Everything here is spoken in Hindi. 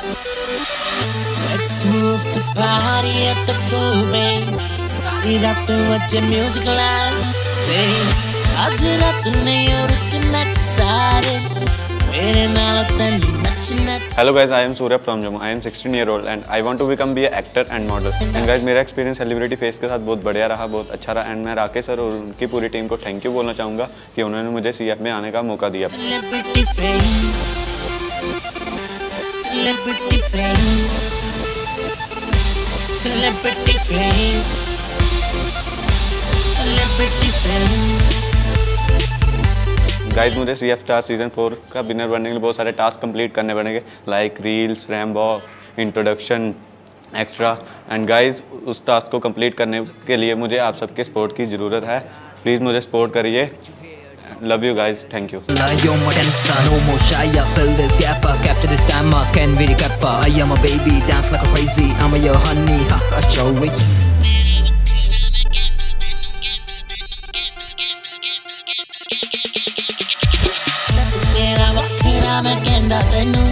Let's move the party at the full bass. Started up to watch your music live. आज रात नहीं और रुकना decided. मेरे नाल तन्नू नचना. Hello guys, I am Surya from Jammu. I am 16 year old and I want to become be an actor and model. And guys, मेरा एक्सपीरियंस सेलिब्रिटी फेस के साथ बहुत बढ़िया रहा, बहुत अच्छा रहा. एंड मैं राकेश सर और उनकी पूरी टीम को थैंक यू बोलना चाहूँगा कि उन्होंने मुझे CF में आने का मौका दिया. Celebrity face. Celebrity face. Celebrity face. Celebrity face. Guys मुझे CF स्टार सीजन 4 का विनर बनने के लिए बहुत सारे टास्क कंप्लीट करने पड़ेंगे, like reels, Rambo, introduction, extra. And guys उस टास्क को कंप्लीट करने के लिए मुझे आप सबके सपोर्ट की ज़रूरत है. प्लीज़ मुझे सपोर्ट करिए. Love you guys, thank you. तेरा वखरा मैं कहंदा तैनू